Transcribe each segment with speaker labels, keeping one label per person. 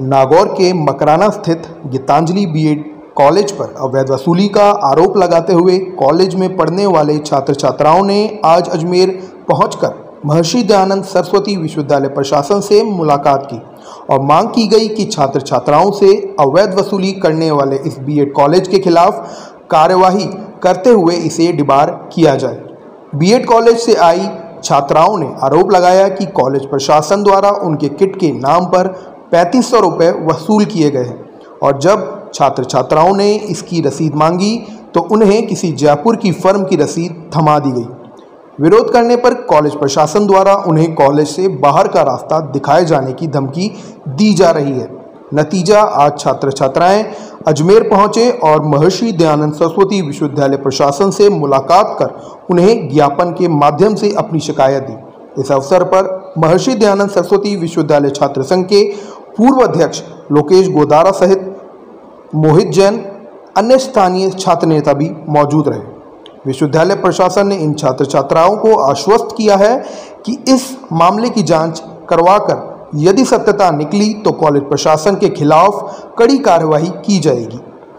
Speaker 1: नागौर के मकराना स्थित Geetanjali BEd college पर अवैध वसूली का आरोप लगाते हुए कॉलेज में पढ़ने वाले छात्र छात्राओं ने आज अजमेर पहुंचकर महर्षि दयानंद सरस्वती विश्वविद्यालय प्रशासन से मुलाकात की और मांग की गई कि छात्र छात्राओं से अवैध वसूली करने वाले इस बीएड कॉलेज के खिलाफ कार्यवाही करते हुए इसे डिबार किया जाए। बीएड कॉलेज से आई छात्राओं ने आरोप लगाया कि कॉलेज प्रशासन द्वारा उनके किट के नाम पर 3500 रुपये वसूल किए गए हैं और जब छात्र छात्राओं ने इसकी रसीद मांगी तो उन्हें किसी जयपुर की फर्म की रसीद थमा दी गई। विरोध करने पर कॉलेज प्रशासन द्वारा उन्हें कॉलेज से बाहर का रास्ता दिखाए जाने की धमकी दी जा रही है। नतीजा, आज छात्र छात्राएं अजमेर पहुंचे और महर्षि दयानंद सरस्वती विश्वविद्यालय प्रशासन से मुलाकात कर उन्हें ज्ञापन के माध्यम से अपनी शिकायत दी। इस अवसर पर महर्षि दयानंद सरस्वती विश्वविद्यालय छात्र संघ के पूर्व अध्यक्ष लोकेश गोदारा सहित मोहित जैन, अन्य स्थानीय छात्र नेता भी मौजूद रहे। विश्वविद्यालय प्रशासन ने इन छात्र छात्राओं को आश्वस्त किया है कि इस मामले की जांच करवाकर यदि सत्यता निकली तो कॉलेज प्रशासन के खिलाफ कड़ी कार्रवाई की जाएगी।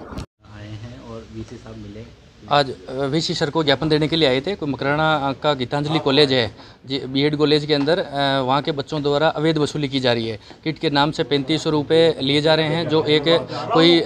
Speaker 2: आए हैं और वीसी साहब मिले।
Speaker 3: आज वीसी सर को ज्ञापन देने के लिए आए थे। कोई मकराना का गीतांजलि कॉलेज है जी, बीएड कॉलेज के अंदर वहाँ के बच्चों द्वारा अवैध वसूली की जा रही है। किट के नाम से 3500 रुपये लिए जा रहे हैं, जो एक कोई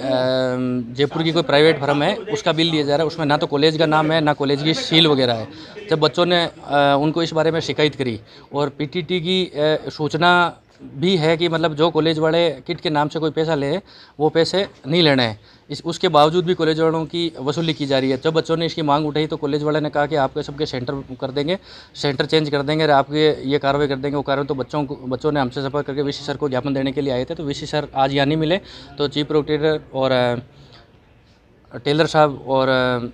Speaker 3: जयपुर की कोई प्राइवेट फर्म है उसका बिल लिया जा रहा है। उसमें ना तो कॉलेज का नाम है ना कॉलेज की सील वगैरह है। जब बच्चों ने उनको इस बारे में शिकायत करी और पीटीटी की सूचना भी है कि मतलब जो कॉलेज वाले किट के नाम से कोई पैसा ले वो पैसे नहीं लेने हैं, उसके बावजूद भी कॉलेज वालों की वसूली की जा रही है। जब बच्चों ने इसकी मांग उठाई तो कॉलेज वाले ने कहा कि आपके सबके सेंटर कर देंगे, सेंटर चेंज कर देंगे, आपके ये कार्रवाई कर देंगे वो कार्रवाई। तो बच्चों ने हमसे संपर्क करके वीसी सर को ज्ञापन देने के लिए आए थे। तो वीसी सर आज यहाँ नहीं मिले तो चीफ प्रोक्रेटर और टेलर साहब और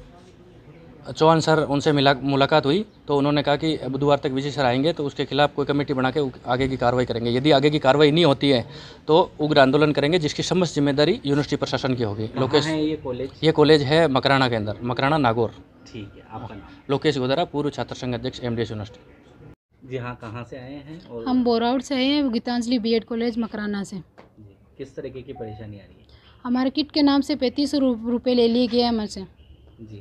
Speaker 3: चौहान सर उनसे मुलाकात हुई तो उन्होंने कहा कि बुधवार तक वीसी सर आएंगे तो उसके खिलाफ कोई कमेटी बना के आगे की कार्रवाई करेंगे। यदि आगे की कार्रवाई नहीं होती है तो उग्र आंदोलन करेंगे, जिसकी समस्त जिम्मेदारी यूनिवर्सिटी प्रशासन की होगी। लोकेश
Speaker 2: है ये
Speaker 3: कॉलेज है मकराना के अंदर, मकराना नागौर।
Speaker 2: ठीक है, आपका नाम?
Speaker 3: लोकेश गोदारा, पूर्व छात्र संघ अध्यक्ष एमडीएस यूनिवर्सिटी।
Speaker 2: जी हाँ, कहाँ से आए हैं? और
Speaker 4: हम बोराउट से आए हैं, गीतांजलि बीएड कॉलेज मकराना से।
Speaker 2: जी, किस तरीके की परेशानी आ रही है?
Speaker 4: हमारे किट के नाम से 3500 रुपये ले लिए गए हमसे से।
Speaker 2: जी,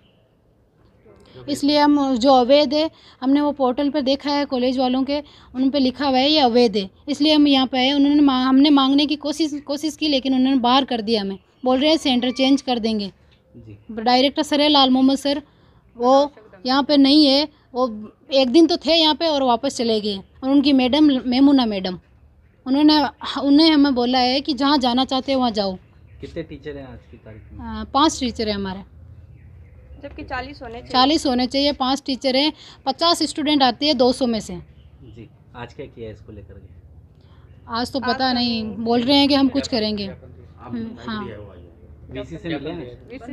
Speaker 4: इसलिए हम जो अवैध है हमने वो पोर्टल पर देखा है कॉलेज वालों के, उन पर लिखा हुआ है ये अवैध है, इसलिए हम यहाँ पे आए। हमने मांगने की कोशिश की लेकिन उन्होंने बाहर कर दिया। हमें बोल रहे हैं सेंटर चेंज कर देंगे। डायरेक्टर सर है लाल मोहम्मद सर, वो यहाँ पे नहीं है। वो एक दिन तो थे यहाँ पे और वापस चले गए। और उनकी मैडम मेमुना मैडम, उन्हें हमें बोला है कि जहाँ जाना चाहते हैं वहाँ जाओ।
Speaker 2: कितने टीचर हैं आज की तारीख में?
Speaker 4: 5 टीचर हैं हमारे,
Speaker 5: जबकि 40
Speaker 4: होने चाहिए। 5 टीचर हैं, 50 स्टूडेंट आती है 200 में से।
Speaker 2: जी, आज क्या किया इसको लेकर के?
Speaker 4: आज तो पता नहीं, बोल रहे हैं कि हम कुछ करेंगे। हाँ,
Speaker 2: वीसी से मिले?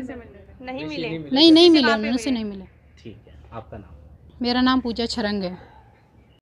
Speaker 5: नहीं मिले।
Speaker 4: नहीं मिले, उन्होंने से नहीं मिले।
Speaker 2: ठीक है, आपका नाम?
Speaker 4: मेरा नाम पूजा छरंग है।